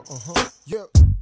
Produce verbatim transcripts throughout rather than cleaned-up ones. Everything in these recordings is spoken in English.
uh-huh, yeah.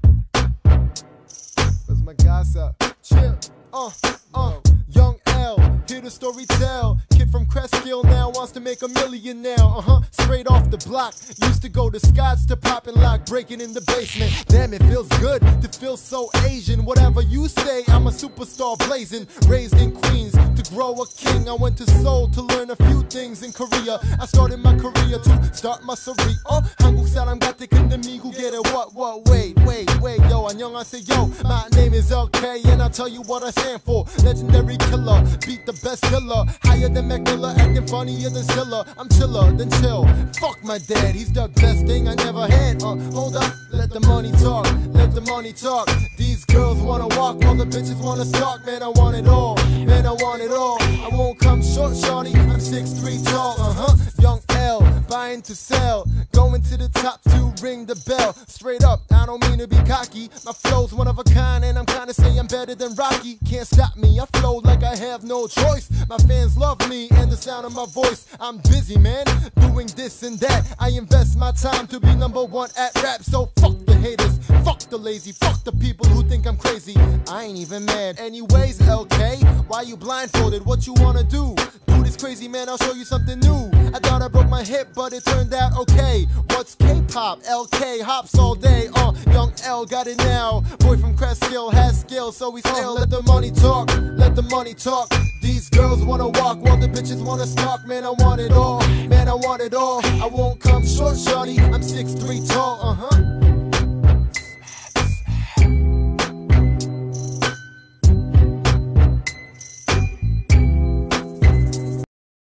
Where's my guys at? Chill, uh, uh, Young L, hear the story tell. Kid from Crestkill now wants to make a million now, uh-huh, straight off the block. Used to go to Scott's to pop and lock, breaking in the basement. Damn, it feels good to feel so Asian. Whatever you say, I'm a superstar blazing. Raised in Queens to grow a king. I went to Seoul to learn a few things in Korea. I started my career to start my career. 어, 한국 사람 같아 근데 미국에 what, what, wait, wait, wait, yo, 안녕하세요. My name is L K and I'll tell you what I stand for. Legendary killer, beat the best killer. Higher than Mac Miller, acting funnier than Zilla. I'm chiller than chill. Fuck my dad, he's the best thing I never had. Uh, hold up, let the money talk, let the money talk. These girls wanna walk while the bitches wanna stalk. Man, I want it all, man, I want it all. I won't come short, shorty, I'm six three tall, uh-huh. Young L, buying to sell, going to the top to ring the bell. Straight up, I don't mean to be cocky. My flow's one of a kind and I'm kinda say I'm better than Rocky. Can't stop me, I flow like I have no choice. My fans love me and the sound of my voice. I'm busy, man, doing this and that. I invest my time to be number one at rap. So fuck the haters, fuck the lazy, fuck the people who think I'm crazy. I ain't even mad. Anyways, L K, why you blindfolded? What you wanna do? Do this crazy, man, I'll show you something new. I thought I broke my hip, but it turned out okay. What's K-pop? L K hops all day. Uh, Young L got it now. Boy from Crestkill has skills, so we still uh, let the money talk. Let the money talk. These girls wanna walk while the bitches wanna stalk. Man, I want it all. Man, I want it all. I won't come short, shorty. I'm six three tall. Uh huh.